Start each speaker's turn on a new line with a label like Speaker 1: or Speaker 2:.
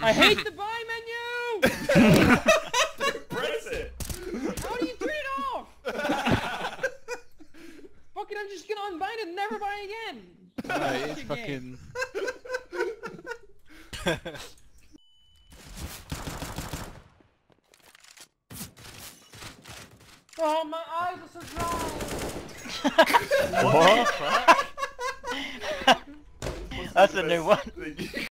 Speaker 1: I hate the buy menu!
Speaker 2: Press it!
Speaker 1: How do you turn it off? Fuck it, I'm just gonna unbind it and never buy again!
Speaker 3: Right, it's fucking...
Speaker 1: Oh, my eyes are so dry!
Speaker 3: What? That's a new one.